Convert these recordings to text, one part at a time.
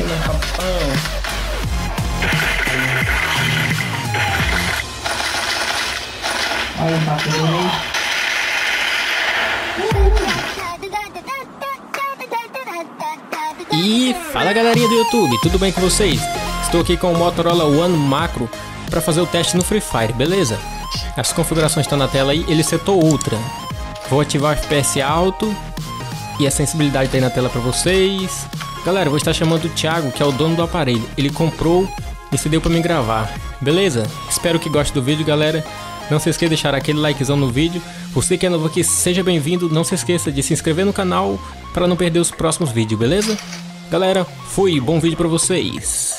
meu rapão. Olha o papo dele. E fala galerinha do YouTube, tudo bem com vocês? Estou aqui com o Motorola One Macro para fazer o teste no Free Fire, beleza? As configurações estão na tela aí, ele setou Ultra. Vou ativar o FPS alto e a sensibilidade tá aí na tela para vocês. Galera, vou estar chamando o Thiago, que é o dono do aparelho. Ele comprou e se deu para me gravar, beleza? Espero que goste do vídeo, galera. Não se esqueça de deixar aquele likezão no vídeo. Você que é novo aqui, seja bem-vindo. Não se esqueça de se inscrever no canal para não perder os próximos vídeos, beleza? Galera, fui, bom vídeo para vocês.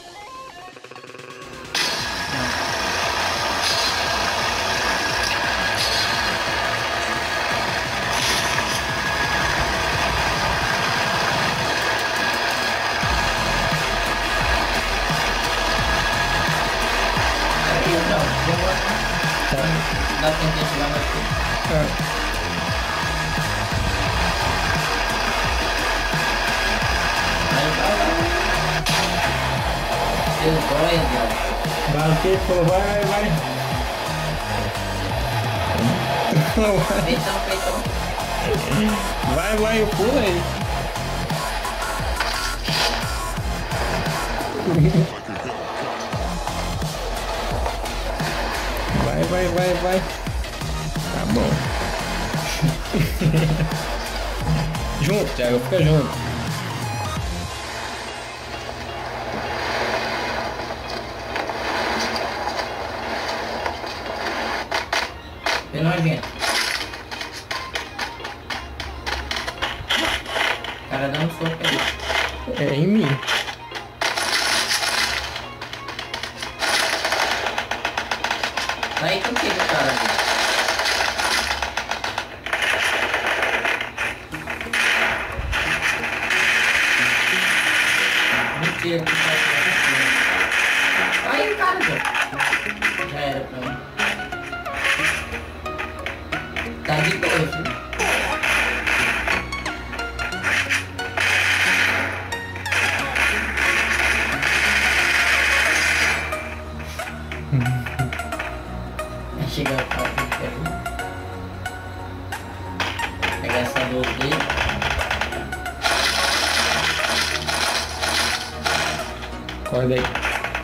Dá tempo de ativar mais tempo. Aí vai. Seu dói, Deus. Vai, pô, vai. Peitão. Vai, eu pulo aí. Vai. Tá bom. Junto, Thiago, fica junto. Bem nojento. O cara dando soco aí. É em mim. Aí contigo, cara. Mentira, que tá. Aí, cara, já era pra mim. Tá de boa, viu? Chegar o carro aqui, pegar essa dor dele. Acorda aí.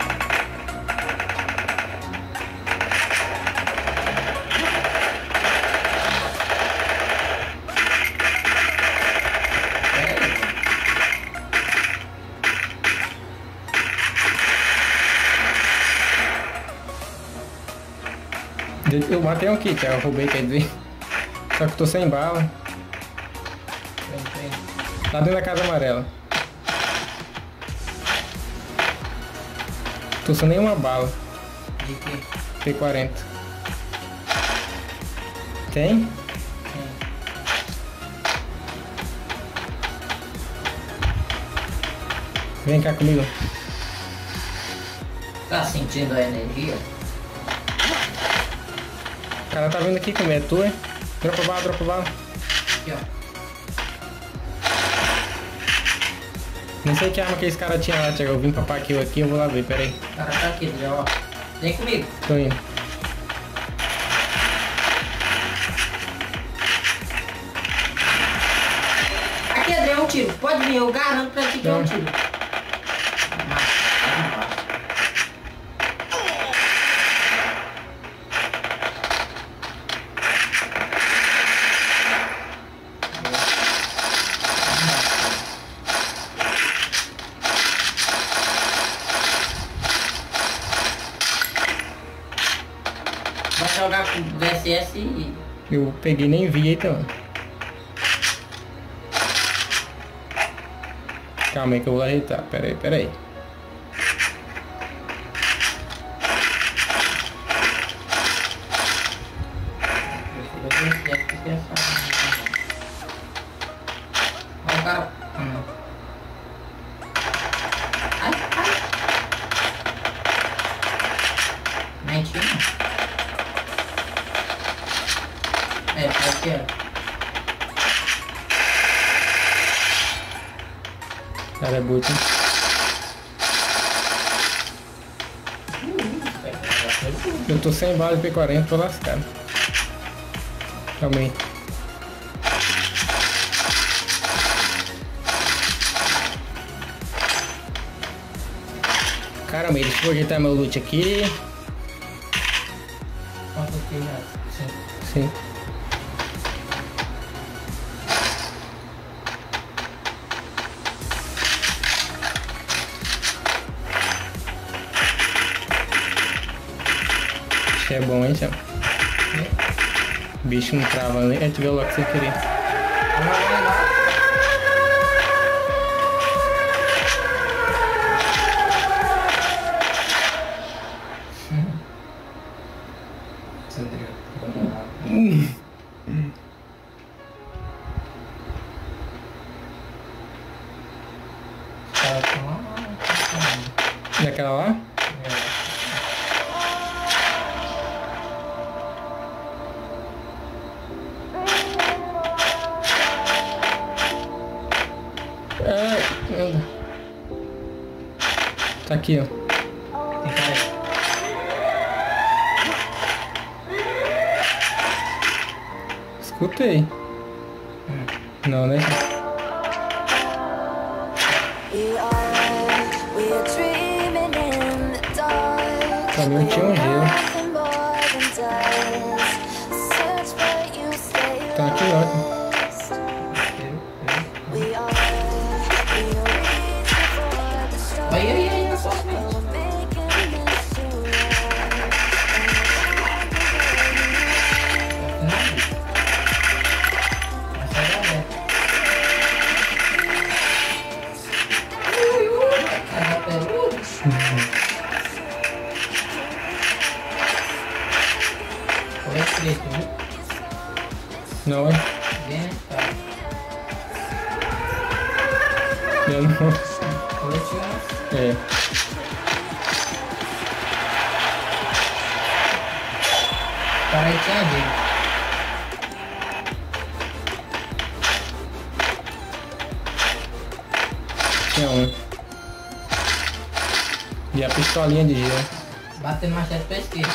Eu matei um aqui, Thiago, eu roubei, quer dizer. Só que eu tô sem bala. Tá dentro da casa amarela. Tô sem nenhuma bala. De quê? P40. Tem? Vem cá comigo. Tá sentindo a energia? O cara tá vindo aqui comer, é tu, hein? Dropa bala. Aqui, ó. Não sei que arma que esse cara tinha lá, Thiago. Eu vim papar aqui, eu vou lá ver, pera aí. O cara tá aqui, já, ó. Vem comigo. Tô indo. Aqui, André, é um tiro. Pode vir, eu garanto pra ti que é um tiro. Vai jogar com VSS e... Eu peguei nem vi, então. Calma aí que eu vou ajeitar. Pera aí. Olha o cara... Ai. Mentira. É, aqui, ó. Cara, é boot, hein? Eu tô sem bala de P40, tô lascado. Calma aí. Caramba, deixa eu ajeitar meu loot aqui. Sim. Isso é bom, hein, Sam? O bicho não trava, né? É, tu viu logo sem querer. Daquela lá? Anda. Tá aqui, ó. Tem cara aí. Escutei. Não, né? Também tinha um gelo. Tá aqui, ó. Aí, na sua frente. Não, é? Bem, tá. Eu não. Coletivo. É. Cara, aí tinha jeito. Tinha um. E a pistolinha de gelo. Batendo machete pra esquerda.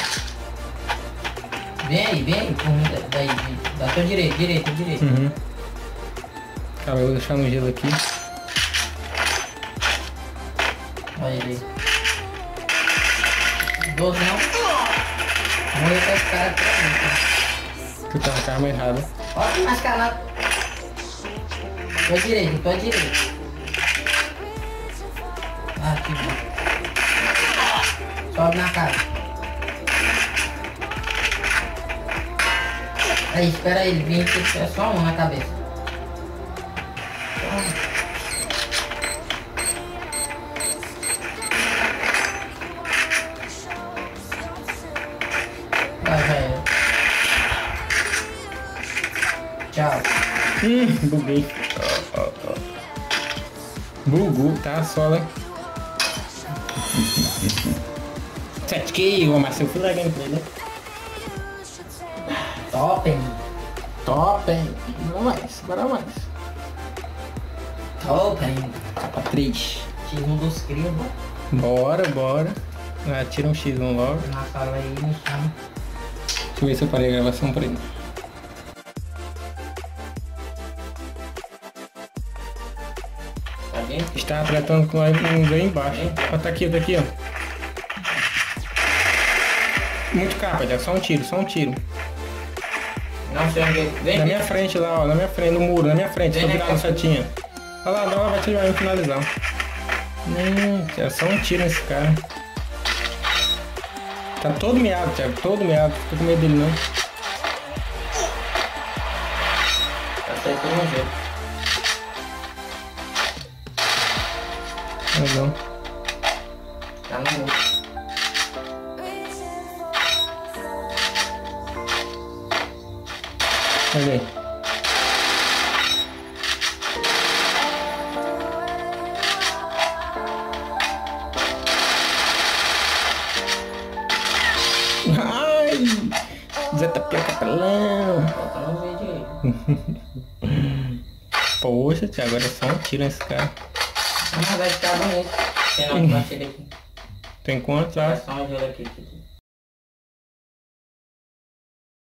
Vem aí, por mim, daí, da tua direita. Uhum. Calma, eu vou deixar no gelo aqui. Olha ele aí. 12 não. Morreu com esse cara pra mim. Tu tá com a arma errada. Olha que mascarado. Tua direita. Ah, que bom. Sobe na cara. Aí, espera ele vir que é só um na cabeça. Vai, já era. Tchau. Buguei. Bugou, tá? Só, né? 7 kills, mas eu fui lá gameplay, né? Top, hein? Bora mais. Top, hein? Capa 3. X1 dos crios, Bora. Tira um X1 logo. na sala aí, me chama. Deixa eu ver se eu parei a gravação por aí. Tá vendo? Está tratando com um ganho embaixo. Ó, tá aqui, ó. Muito capa, já. Só um tiro. Não sei onde vem. Na minha frente lá, ó. Na minha frente, no muro, na minha frente. Tô virando setinha. Olha lá, ela vai te vai me finalizar. É só um tiro nesse cara. Tá todo meado, Thiago. Todo meado. Fica com medo dele, não. Tá certo, vamos ver. Não. Tá no muro. Olha aí. Ai! Zé Tapioca capelão. Tá no vídeo aí. Poxa, Thiago, agora é só um tiro nesse cara. Ah, vai ficar bonito. Tem não, vai chegar aqui. Tem quanto lá? Só um gelo aqui.